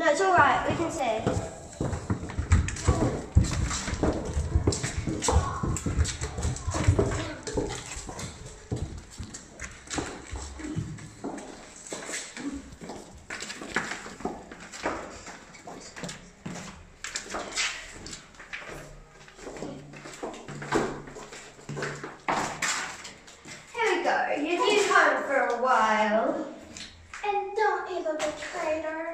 No, it's all right. We can see. You've been home for a while. And don't ever betray her.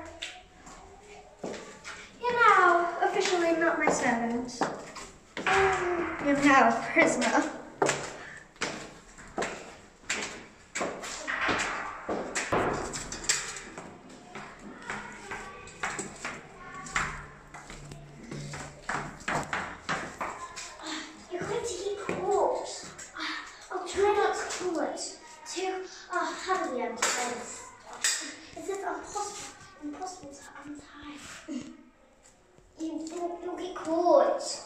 You're now officially not my servant. You're now a prisoner. You're going to get caught. I'll try not to pull it. Too heavily onto this. It's just impossible to untie. You'll get caught.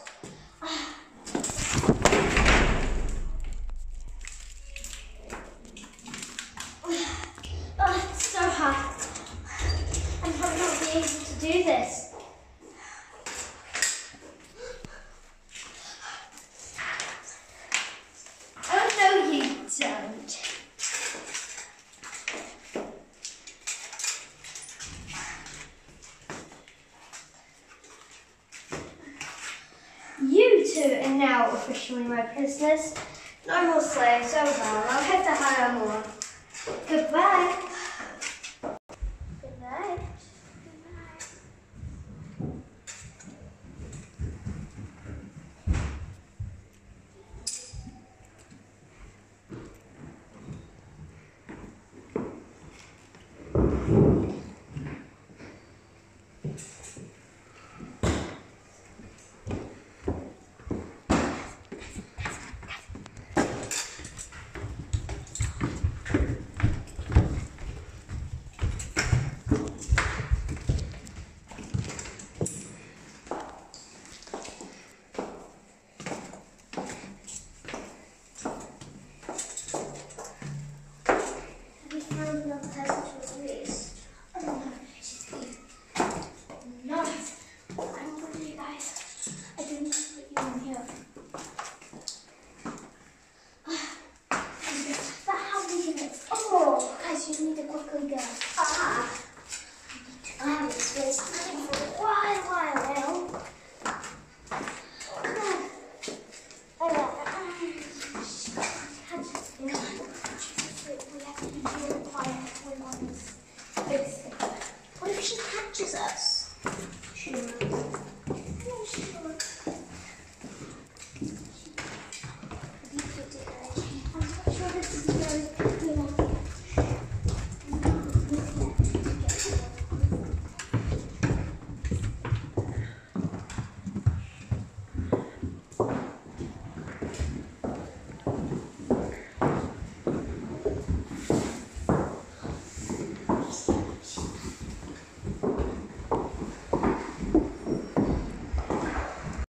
It's so hard. I'm probably not be able to do this. Oh no, you don't. You two are now officially my prisoners. No more slaves, oh well, I'll have to hire more. Goodbye. Good night. Good night.